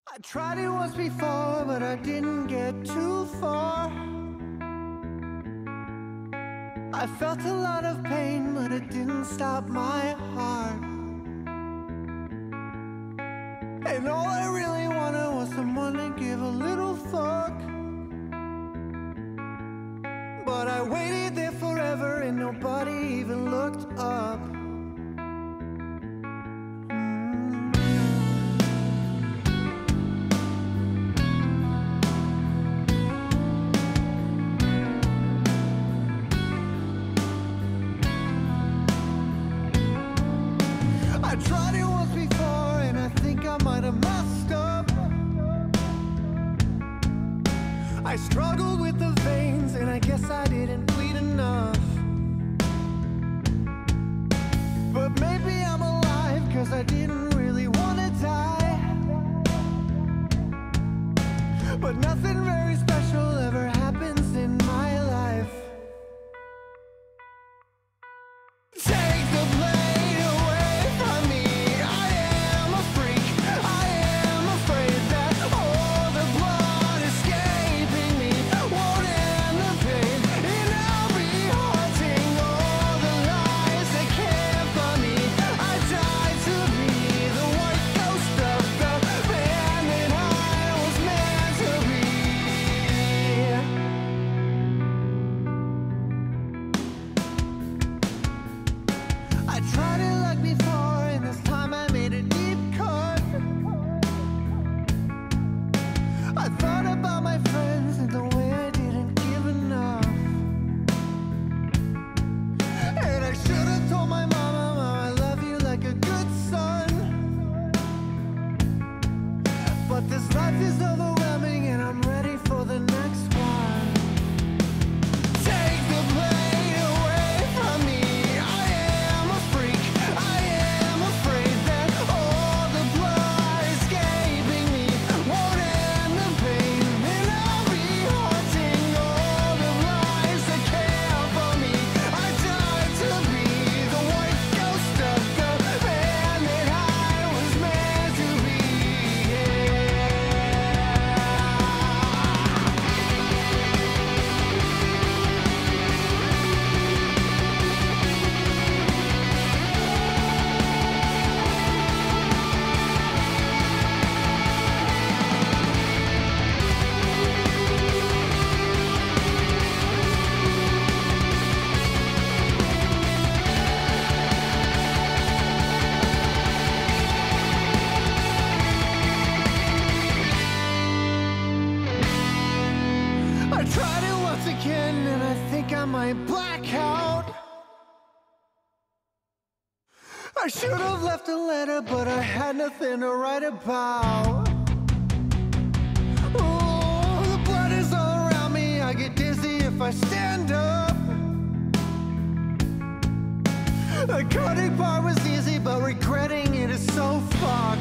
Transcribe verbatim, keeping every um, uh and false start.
I tried it once before, but I didn't get too far. I felt a lot of pain, but it didn't stop my heart. And all I really wanted was someone to give a little fuck. But I waited there forever and nobody even looked up. I tried it once before and I think I might have messed up. I struggled with the veins and I guess I didn't bleed enough. But maybe I'm alive cause I didn't really want to die. But nothing very special ever happens in my life. Take the blade away from me. I am a freak. I am afraid that all the blood escaping me won't end the pain. And I'll be haunting all the lies that care for me. I died to be the white ghost of the man that I was meant to be. I tried it like before, and this time I made a deep cut. I thought about my friends and the way I didn't give enough. And I should have told my mama, Mom, I love you like a good son. But this life is overwhelming and I'm ready for the next one. Take the blade away from me. I am a freak. I am afraid that all the blood escaping me won't end the pain. And I'll be haunting all the lies that care for me. I died to be the white ghost of the man that I was meant to be. I tried it once again and I think I might black out. I should have left a letter, but I had nothing to write about. Oh, the blood is all around me. I get dizzy if I stand up. The cutting part was easy, but regretting it is so far